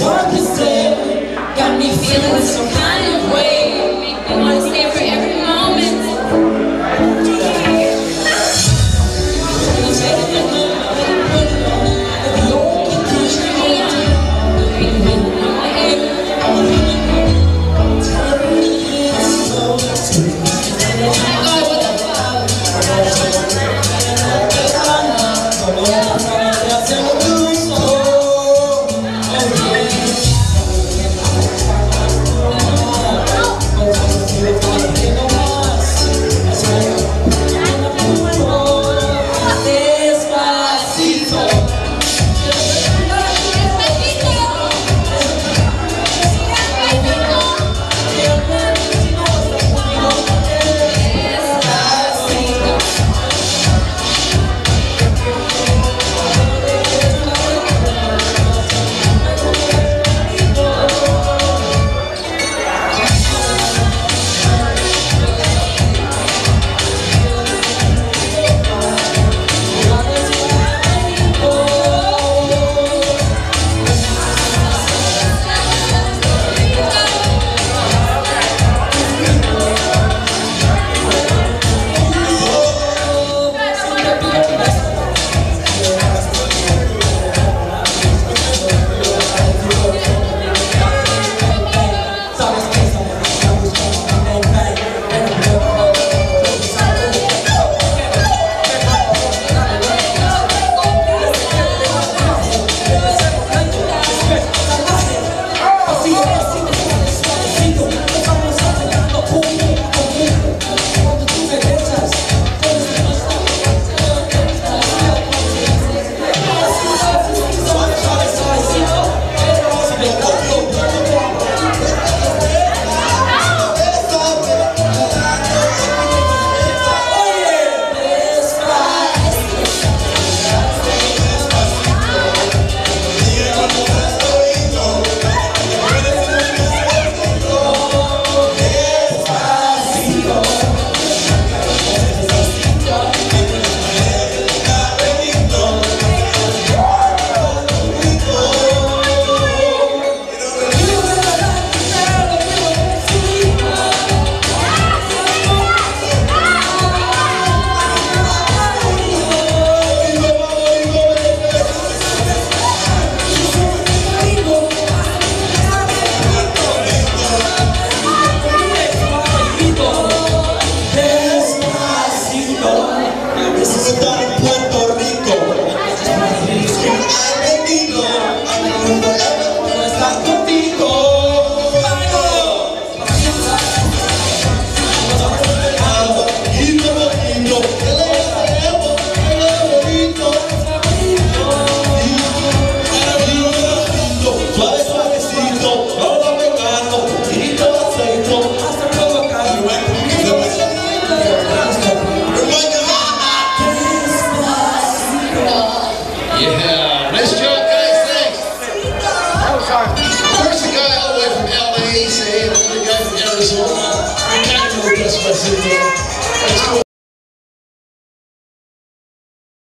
hard to say. Got me feeling some kind of way. Make me want to savor every moment. Yeah, nice job, guys. Thanks. First, a guy all the way from LA saying, another guy from Arizona. We kind of know Despacito. That's cool.